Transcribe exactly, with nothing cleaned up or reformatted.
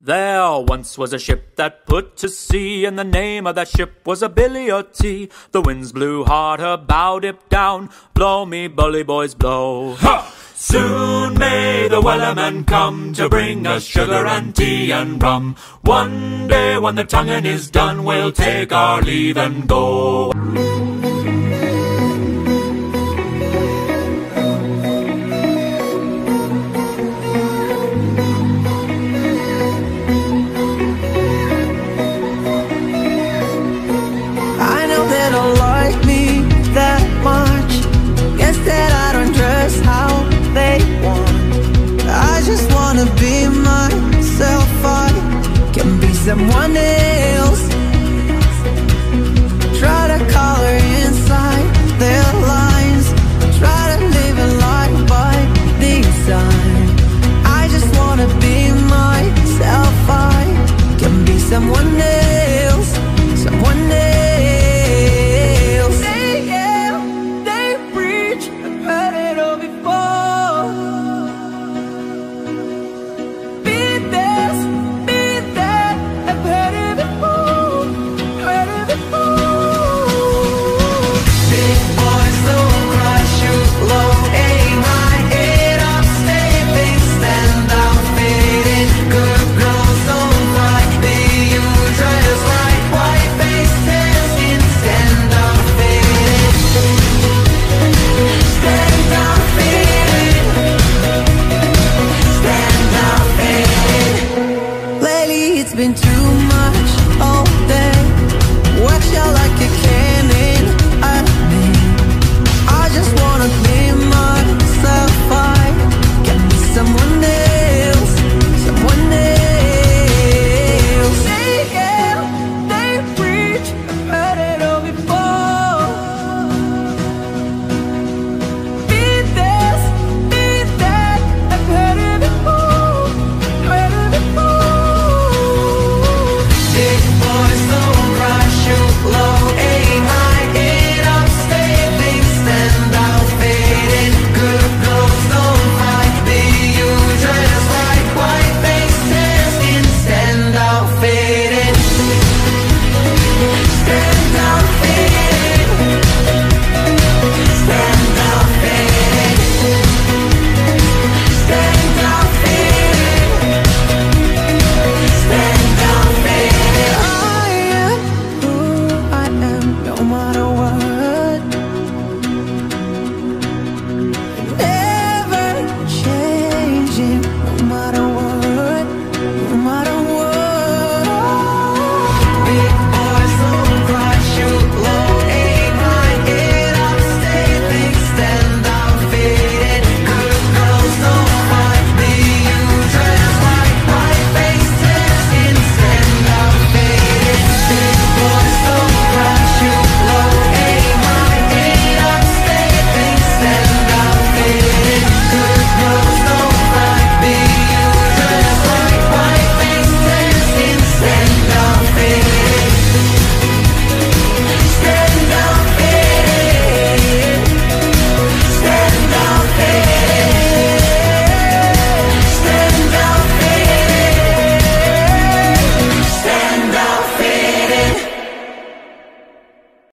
There once was a ship that put to sea, and the name of that ship was a Billy o' Tea. The winds blew hard, her bow dipped down. Blow me, bully boys, blow. Ha! Soon may the wellerman come to bring us sugar and tea and rum. One day when the tonguing is done, we'll take our leave and go.